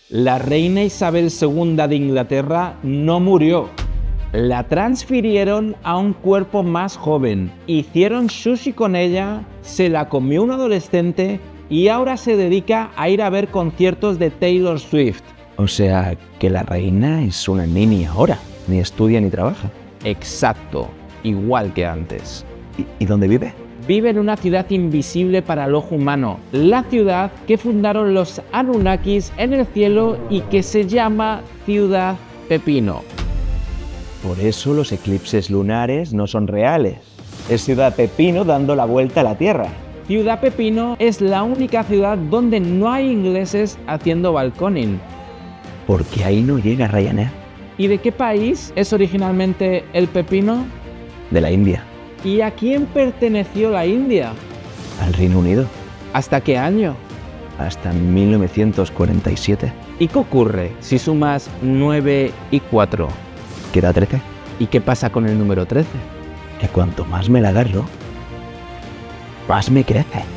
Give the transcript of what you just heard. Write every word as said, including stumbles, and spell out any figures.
La reina Isabel segunda de Inglaterra no murió. La transfirieron a un cuerpo más joven, hicieron sushi con ella, se la comió un adolescente y ahora se dedica a ir a ver conciertos de Taylor Swift. O sea, que la reina es una niña ahora, ni estudia ni trabaja. Exacto, igual que antes. ¿Y, y dónde vive? Vive en una ciudad invisible para el ojo humano, la ciudad que fundaron los Anunnakis en el cielo y que se llama Ciudad Pepino. Por eso los eclipses lunares no son reales. Es Ciudad Pepino dando la vuelta a la Tierra. Ciudad Pepino es la única ciudad donde no hay ingleses haciendo balconing. Porque ahí no llega Ryanair. ¿Y de qué país es originalmente el pepino? De la India. ¿Y a quién perteneció la India? Al Reino Unido. ¿Hasta qué año? Hasta mil novecientos cuarenta y siete. ¿Y qué ocurre si sumas nueve y cuatro? ¿Queda trece? ¿Y qué pasa con el número trece? Que cuanto más me la agarro, más me crece.